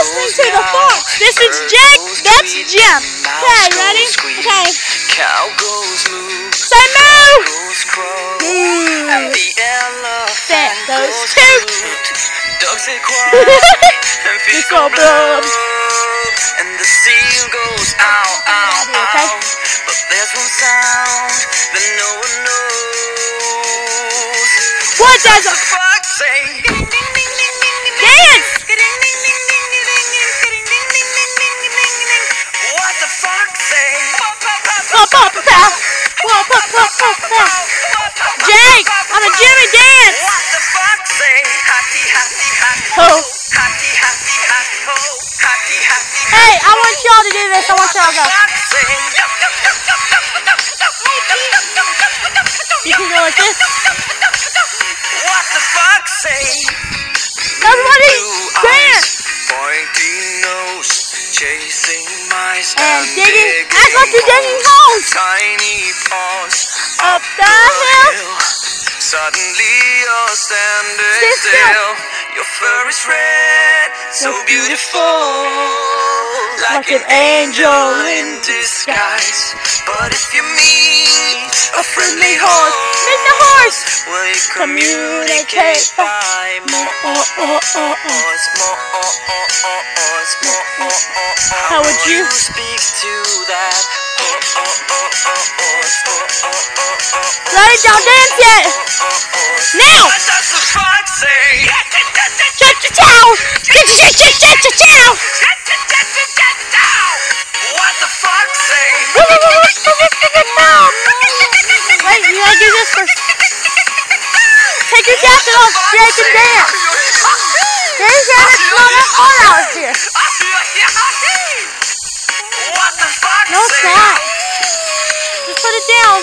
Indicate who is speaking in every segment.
Speaker 1: listening to the Fox. This is Jake. That's Jim. Okay, ready? Okay.
Speaker 2: Cow goes moo.
Speaker 1: Say moo.
Speaker 2: Goes crow. And the elephant
Speaker 1: Goes
Speaker 2: goes
Speaker 1: toot.
Speaker 2: toot. Ducks say quack. And fish go blub. And the seal goes ow, ow, ow. But there's one sound that no one knows.
Speaker 1: What does
Speaker 2: the fox say?
Speaker 1: Dance!
Speaker 2: What the fox say?
Speaker 1: Jake, I'm a Jimmy Dance!
Speaker 2: What the fox say? Hatty, hatty, hatty,
Speaker 1: ho.
Speaker 2: Hatty, hatty, hatty, ho. Hatty, hatty,
Speaker 1: hey, I want y'all to do this. I want y'all to go. You can go like this.
Speaker 2: What the fox say?
Speaker 1: Everybody dance!
Speaker 2: Pointing nose, chasing mice
Speaker 1: And digging.
Speaker 2: big
Speaker 1: Act like you're digging holes.
Speaker 2: tiny paws
Speaker 1: Up the hill.
Speaker 2: Suddenly you're standing
Speaker 1: Stay
Speaker 2: still. Your fur is red, so beautiful, like an angel in disguise. But if you meet a friendly horse,
Speaker 1: Meet the horse.
Speaker 2: will you communicate by
Speaker 1: How would you
Speaker 2: speak to that?
Speaker 1: Ready? Don't dance yet. Now.
Speaker 2: What does the fox say?
Speaker 1: Cha-cha-chow. Cha-cha-cha-cha-cha-chow.
Speaker 2: What the fox say?
Speaker 1: Wait, you gotta do this first. Take your jacket off, Jake, and dance. There's that blow that heart out here.
Speaker 2: What the fox
Speaker 1: No, it's
Speaker 2: say?
Speaker 1: not. Just put it down.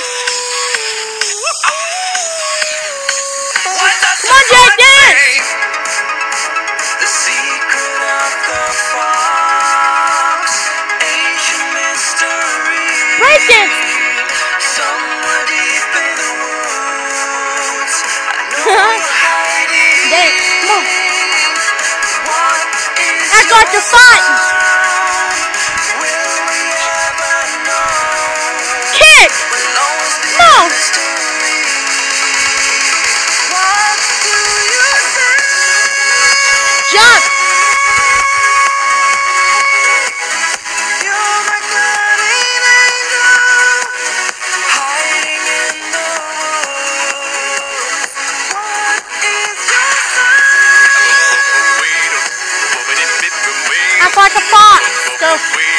Speaker 2: What does
Speaker 1: Come on,
Speaker 2: the
Speaker 1: Jake,
Speaker 2: fox
Speaker 1: dance.
Speaker 2: say? The secret of the fox, ancient mystery.
Speaker 1: Break it.
Speaker 2: Somewhere deep in the woods, I know you're hiding.
Speaker 1: Dance. Come on.
Speaker 2: What is
Speaker 1: Act like you're fighting.
Speaker 2: Will we ever know?
Speaker 1: Kick.
Speaker 2: Will always be
Speaker 1: Come on.
Speaker 2: mystery. What do you say?
Speaker 1: Jump.
Speaker 2: You're my guardian angel, hiding in the woods. What is your sign?
Speaker 1: Act like a fox. Go.